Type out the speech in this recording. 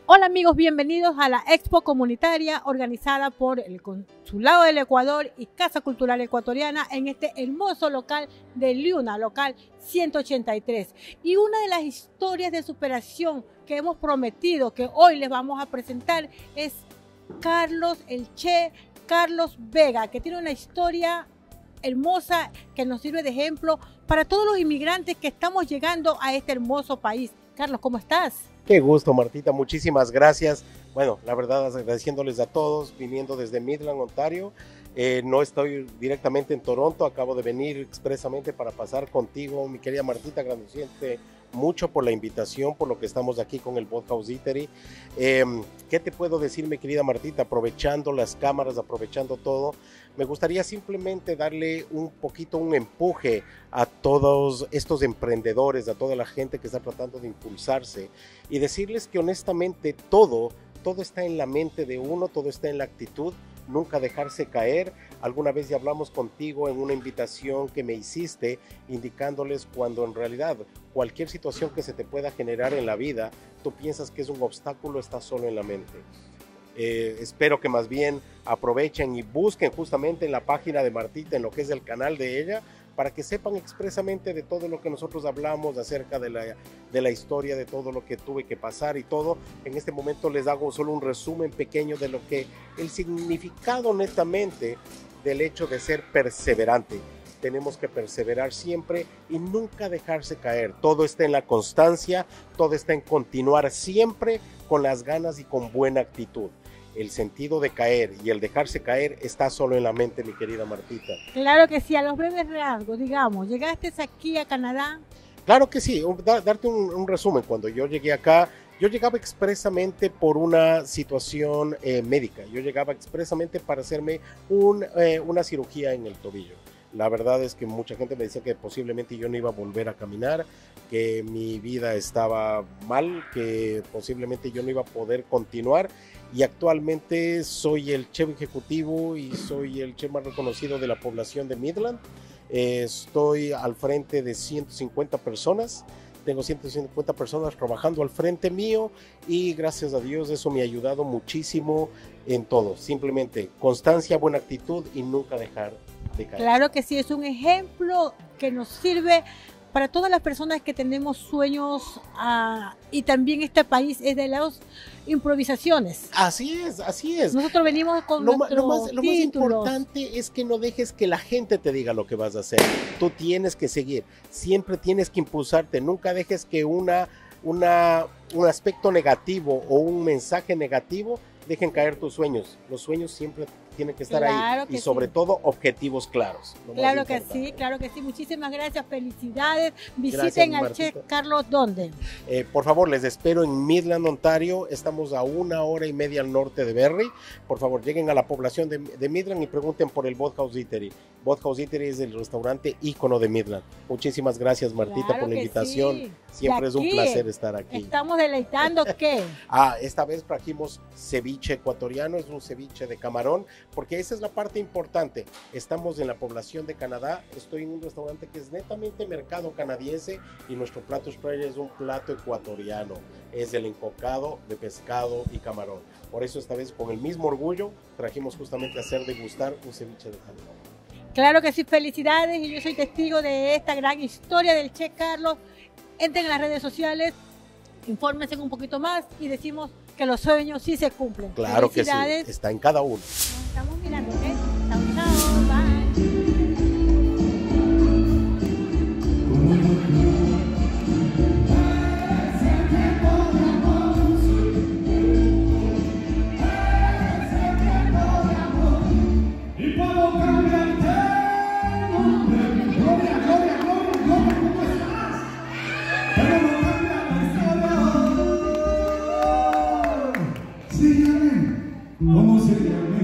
Hola amigos, bienvenidos a la Expo Comunitaria organizada por el Consulado del Ecuador y Casa Cultural Ecuatoriana en este hermoso local de Liuna, local 183. Y una de las historias de superación que hemos prometido que hoy les vamos a presentar es Carlos, el Che Carlos Vega, que tiene una historia hermosa que nos sirve de ejemplo para todos los inmigrantes que estamos llegando a este hermoso país. Carlos, ¿cómo estás? Qué gusto, Martita, muchísimas gracias. Bueno, la verdad, agradeciéndoles a todos, viniendo desde Midland, Ontario. No estoy directamente en Toronto, acabo de venir expresamente para pasar contigo, mi querida Martita, agradeciéndote mucho por la invitación, por lo que estamos aquí con el Boathouse Eatery. ¿Qué te puedo decir, mi querida Martita? Aprovechando las cámaras, aprovechando todo, me gustaría simplemente darle un poquito un empuje a todos estos emprendedores, a toda la gente que está tratando de impulsarse y decirles que honestamente todo está en la mente de uno, todo está en la actitud. Nunca dejarse caer. Alguna vez ya hablamos contigo en una invitación que me hiciste indicándoles cuando en realidad cualquier situación que se te pueda generar en la vida, tú piensas que es un obstáculo, está solo en la mente. Espero que más bien aprovechen y busquen justamente en la página de Martita, en lo que es el canal de ella, para que sepan expresamente de todo lo que nosotros hablamos acerca de la historia, de todo lo que tuve que pasar y todo. En este momento les hago solo un resumen pequeño de lo que el significado netamente del hecho de ser perseverante. Tenemos que perseverar siempre y nunca dejarse caer. Todo está en la constancia, todo está en continuar siempre con las ganas y con buena actitud. El sentido de caer y el dejarse caer está solo en la mente, mi querida Martita. Claro que sí, a los breves rasgos, digamos, llegaste aquí a Canadá. Claro que sí, darte un resumen. Cuando yo llegué acá, yo llegaba expresamente por una situación médica. Yo llegaba expresamente para hacerme una cirugía en el tobillo. La verdad es que mucha gente me decía que posiblemente yo no iba a volver a caminar, que mi vida estaba mal, que posiblemente yo no iba a poder continuar. Y actualmente soy el chef ejecutivo y soy el chef más reconocido de la población de Midland. Estoy al frente de 150 personas. Tengo 150 personas trabajando al frente mío y gracias a Dios eso me ha ayudado muchísimo en todo. Simplemente constancia, buena actitud y nunca dejar de caer. Claro que sí, es un ejemplo que nos sirve para todas las personas que tenemos sueños y también este país es de las improvisaciones. Así es, así es. Nosotros venimos con lo más importante es que no dejes que la gente te diga lo que vas a hacer. Tú tienes que seguir, siempre tienes que impulsarte, nunca dejes que un aspecto negativo o un mensaje negativo dejen caer tus sueños. Los sueños siempre tienen que estar ahí y sobre todo objetivos claros. Claro que sí. Muchísimas gracias, felicidades. Visiten al Chef Carlos, ¿dónde? Por favor, les espero en Midland, Ontario. Estamos a 1 hora y media al norte de Barrie. Por favor, lleguen a la población de Midland y pregunten por el Boathouse Eatery. Boathouse Eatery es el restaurante ícono de Midland. Muchísimas gracias, Martita, por la invitación. Sí. Siempre es un placer estar aquí. Estamos deleitando, ¿qué? Esta vez trajimos ceviche ecuatoriano, es un ceviche de camarón, porque esa es la parte importante. Estamos en la población de Canadá, estoy en un restaurante que es netamente mercado canadiense y nuestro plato estrella es un plato ecuatoriano, es el encocado de pescado y camarón. Por eso esta vez con el mismo orgullo trajimos justamente a hacer degustar un ceviche de camarón. Claro que sí, felicidades y yo soy testigo de esta gran historia del Chef Carlos. Entren en las redes sociales, infórmense un poquito más y decimos que los sueños sí se cumplen. Claro que sí, está en cada uno. Nos estamos mirando, ¿ok? Chao, chao, bye. ¿Cómo se llama?